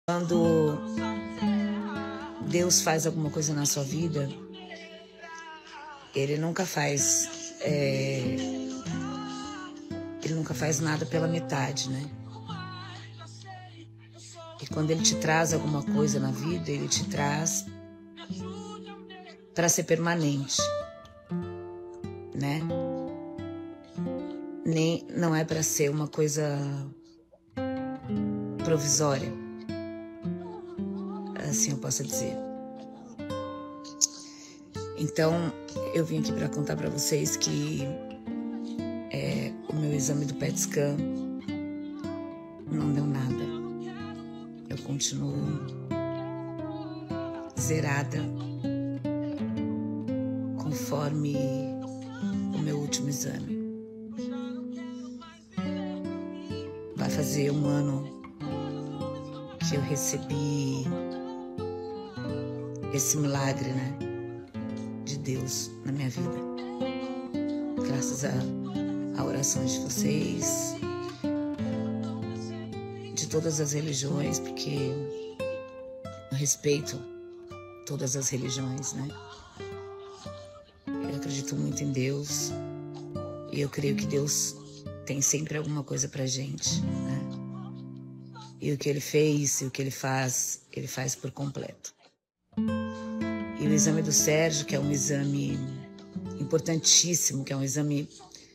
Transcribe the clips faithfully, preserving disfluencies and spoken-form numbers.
Quando Deus faz alguma coisa na sua vida, Ele nunca faz, é, Ele nunca faz nada pela metade, né? E quando Ele te traz alguma coisa na vida, Ele te traz para ser permanente, né? Nem, não é para ser uma coisa provisória, assim eu posso dizer. Então, eu vim aqui para contar para vocês que é, o meu exame do P E T scan não deu nada. Eu continuo zerada conforme o meu último exame. Vai fazer um ano que eu recebi esse milagre, né, de Deus na minha vida. Graças a, a orações de vocês, de todas as religiões, porque eu respeito todas as religiões, né? Eu acredito muito em Deus e eu creio que Deus tem sempre alguma coisa pra gente, né? E o que Ele fez e o que Ele faz, Ele faz por completo. E o exame do Sérgio, que é um exame importantíssimo, que é um exame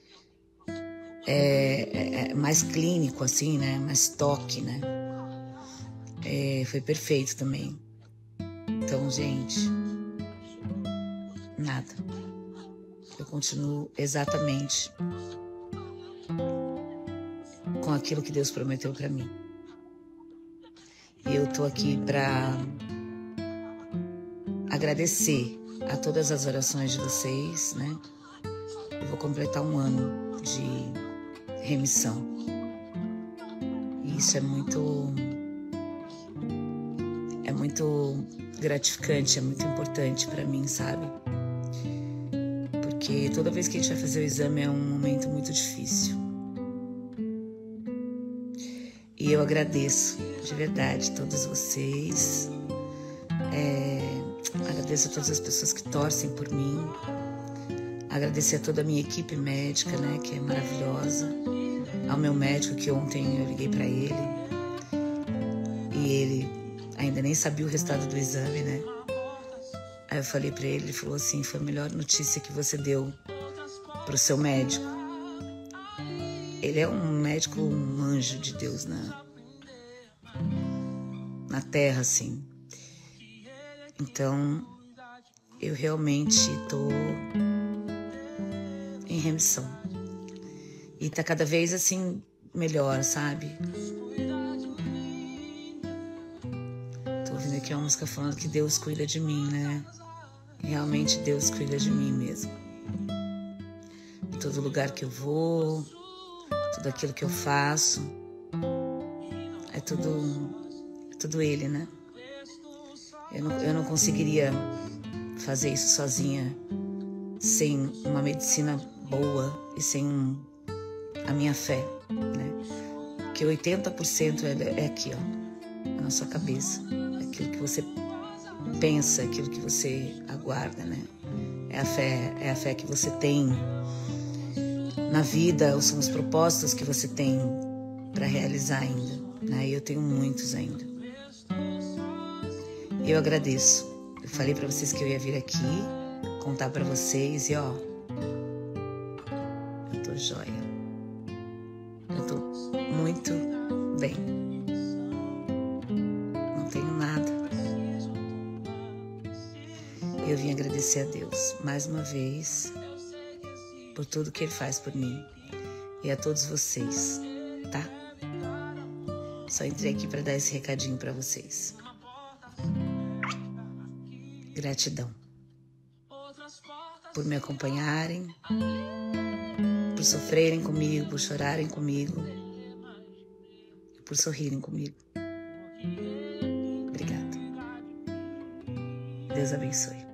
é, é, mais clínico, assim, né? Mais toque, né? É, foi perfeito também. Então, gente, nada. Eu continuo exatamente com aquilo que Deus prometeu pra mim. E eu tô aqui pra agradecer a todas as orações de vocês, né? Eu vou completar um ano de remissão. E isso é muito... É muito gratificante, é muito importante pra mim, sabe? Porque toda vez que a gente vai fazer o exame é um momento muito difícil. E eu agradeço, de verdade, todos vocês. É, agradeço a todas as pessoas que torcem por mim. Agradecer a toda a minha equipe médica, né, que é maravilhosa. Ao meu médico, que ontem eu liguei para ele. E ele ainda nem sabia o resultado do exame, né? Aí eu falei para ele, ele falou assim, foi a melhor notícia que você deu pro seu médico. Ele é um médico, um anjo de Deus na, na terra, assim. Então, eu realmente tô em remissão. E tá cada vez, assim, melhor, sabe? Tô ouvindo aqui uma música falando que Deus cuida de mim, né? Realmente Deus cuida de mim mesmo. Em todo lugar que eu vou, tudo aquilo que eu faço, é tudo, é tudo Ele, né? Eu não, eu não conseguiria fazer isso sozinha, sem uma medicina boa e sem um, a minha fé, né? Que oitenta por cento é, é aqui, ó, na sua cabeça. É aquilo que você pensa, aquilo que você aguarda, né? É a fé, é a fé que você tem na vida, ou são os propósitos que você tem para realizar ainda, né? E eu tenho muitos ainda. E eu agradeço. Eu falei para vocês que eu ia vir aqui contar para vocês e ó, eu tô joia. Eu tô muito bem. Não tenho nada. Eu vim agradecer a Deus mais uma vez por tudo que Ele faz por mim e a todos vocês, tá? Só entrei aqui para dar esse recadinho para vocês. Gratidão por me acompanharem, por sofrerem comigo, por chorarem comigo, por sorrirem comigo. Obrigada. Deus abençoe.